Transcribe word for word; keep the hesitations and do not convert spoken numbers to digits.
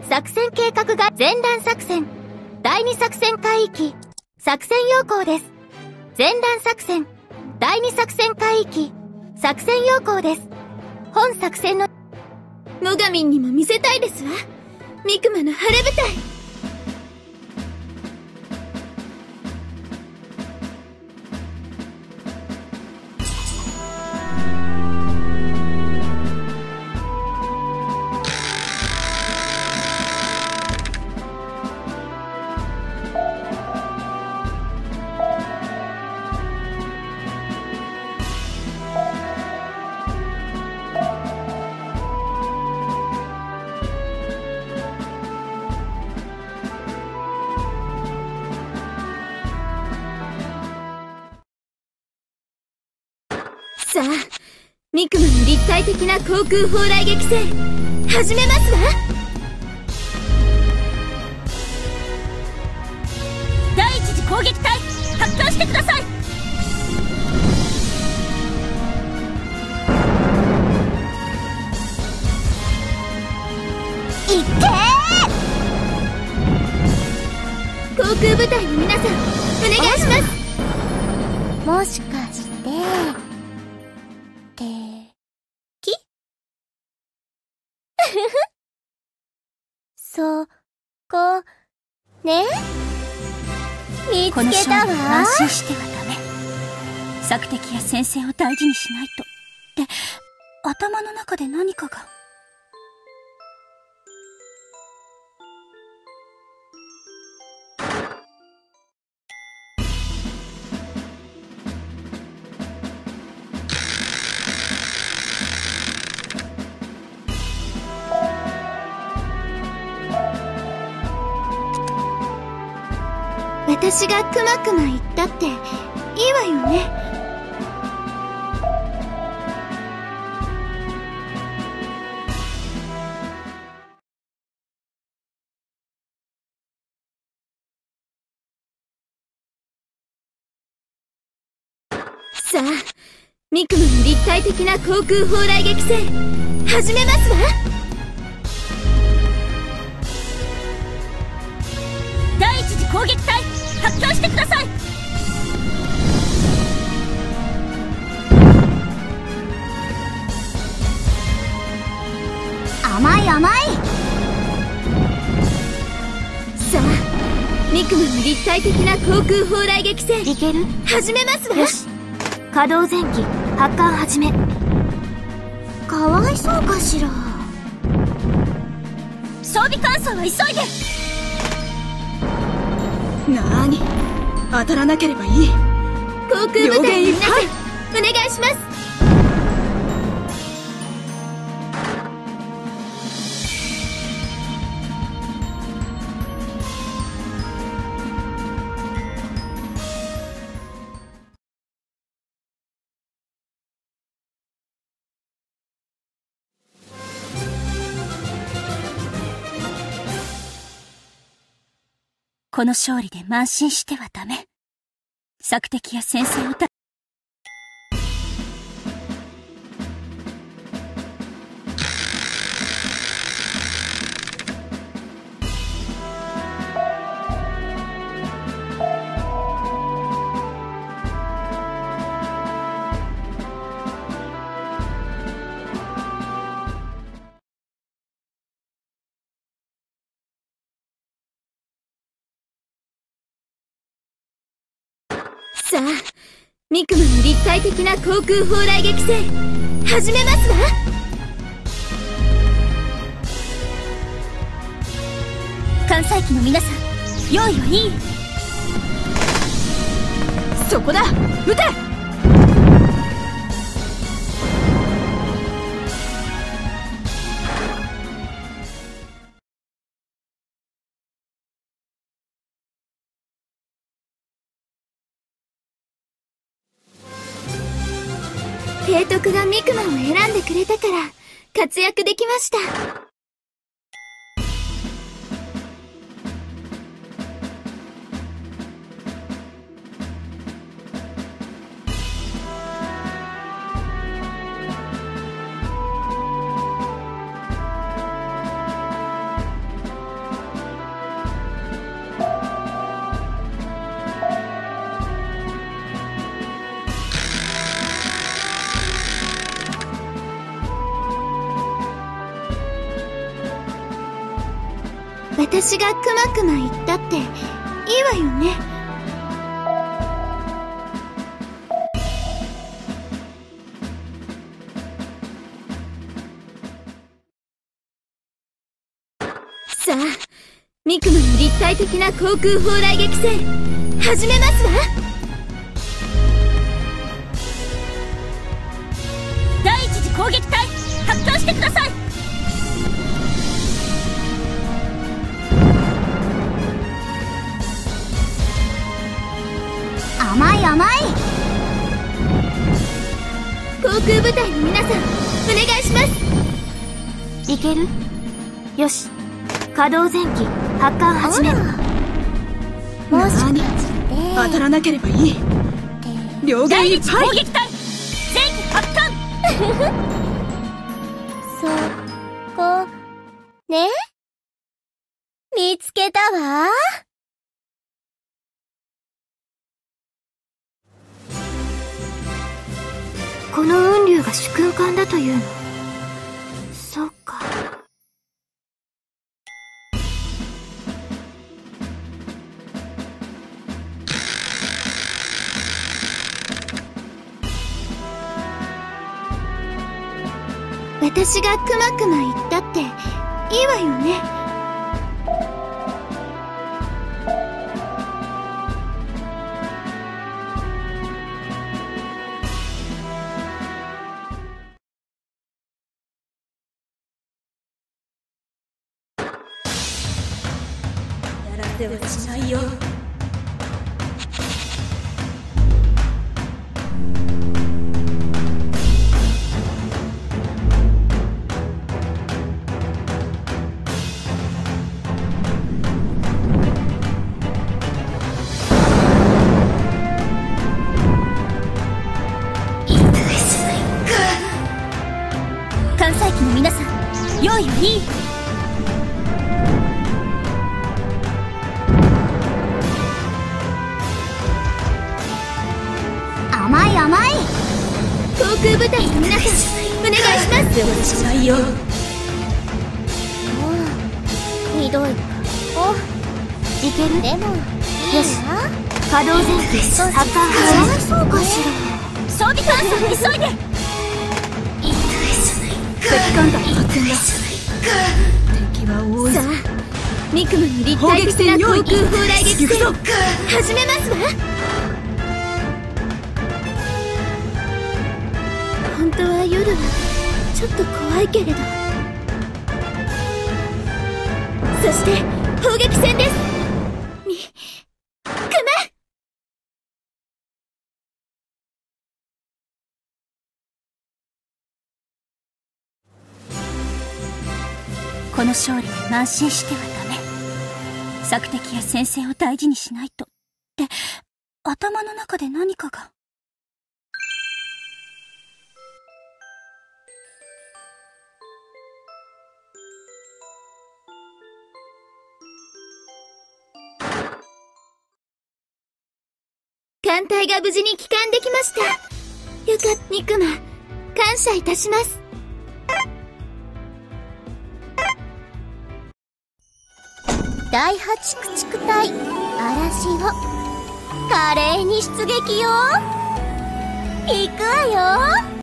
作戦計画が前段作戦。第二作戦海域。作戦要項です。前段作戦。第二作戦海域。作戦要項です。本作戦の、 モガミンにも見せたいですわ。ミクマの晴れ舞台。さあ、ミクマの立体的な航空砲雷撃戦、始めますわ。 第一次攻撃隊、発艦してください。 いってー！航空部隊の皆さん、お願いします。 もしかして、そ、こ、ね見つけたわ。 この勝利は安心してはダメ。索敵や先生を大事にしないと。って頭の中で何かが。 私がくまくま言ったっていいわよね。さあ、ミクマの立体的な航空砲雷撃戦、始めますわ。 第一次攻撃隊、発艦してください。 甘い甘い。 さあ、ミクマの立体的な航空砲雷撃戦、 いける？ 始めますわ。 よし、稼働前期発艦始め。かわいそうかしら。 装備乾燥は急いで。 なーに、当たらなければいい。航空部隊の皆さん、お願いします。 この勝利で慢心してはダメ。索敵や先生をたさあ、ミクマの立体的な航空砲雷撃戦、始めますわ。 関西機の皆さん、用意はいい？ そこだ、撃て！提督がミクマを選んでくれたから活躍できました。 私がくまくま言ったっていいわよね。さあ、ミクマの立体的な航空砲雷撃戦始めますわ。 第一次攻撃隊発表してください。 甘い甘い。 航空部隊の皆さん、お願いします。 いける？よし、稼働前期発艦始める。 もしかして当たらなければいい。両側に第一攻撃隊前期発艦そこね、見つけたわ。この雲竜が主君艦だというの？そっか。 私がくまくま言ったっていいわよね。 やらせはしないよ。 関西機の皆さん、用意はいい？ 甘い甘い。 航空部隊の皆さん、お願いします。 ではしないよ。 ひどい。お、いける？でも、よし、稼働前期発艦始める。そうかしら。 装備艦さん、急いで。 敵艦隊発見だ。敵は多い。 さあ、ミクマの立体的な航空砲雷撃戦始めますわ。本当は夜はちょっと怖いけれど。そして砲撃戦です。み、くま。 この勝利で慢心してはダメ。索敵や先生を大事にしないと。って、頭の中で何かが。 艦隊が無事に帰還できました。よかった、ミクマ。感謝いたします。 第八駆逐隊嵐を華麗に出撃よ。行くわよ。